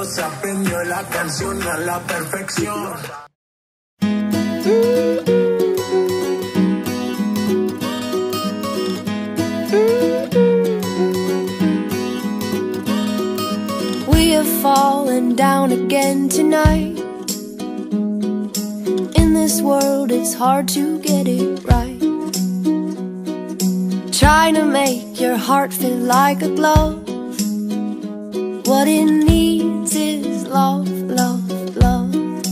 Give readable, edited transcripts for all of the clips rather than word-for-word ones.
se aprendió la canción a la perfección. We have fallen down again tonight. In this world it's hard to get it right. Trying to make your heart feel like a glove. What it needs is love, love, love.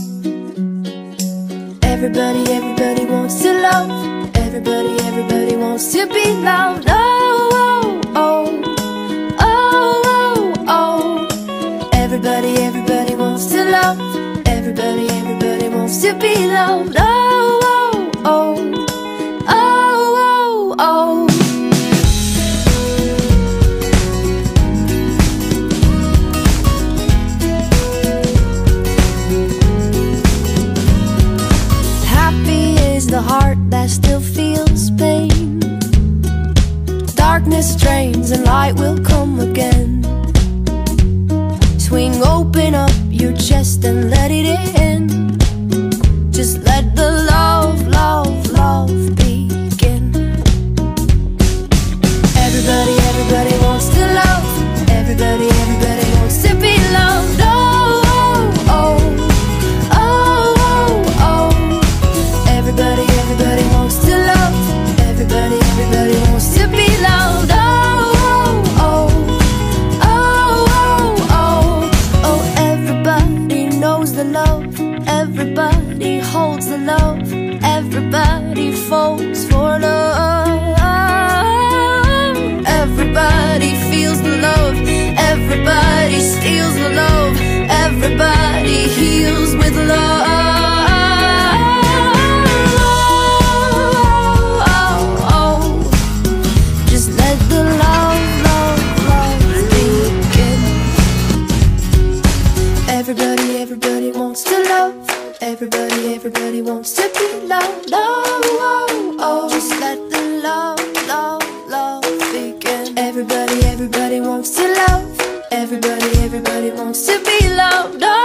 Everybody, everybody wants to love. Everybody, everybody wants to be loved. Oh, oh, oh, oh, oh. Everybody, everybody wants to love. Everybody, everybody wants to be loved. Oh, oh, oh, oh, oh, oh. The heart that still feels pain. Darkness drains and light will come again. Swing open up your chest and let it in. Just let the love, love, love begin. Everybody, everybody wants to love. Everybody, everybody wants to be loved. Oh, oh, oh, oh, oh. Everybody, everybody wants to love. Everybody, everybody wants to be loved. Oh, oh, oh, oh, oh, oh. Everybody knows the love. Everybody holds the love. Everybody falls for love. Everybody feels the love. Everybody steals the love. Everybody heals with love. Everybody, everybody wants to love. Everybody, everybody wants to be loved. Oh, oh, oh. Just let the love, love, love begin. Everybody, everybody wants to love. Everybody, everybody wants to be loved. Oh.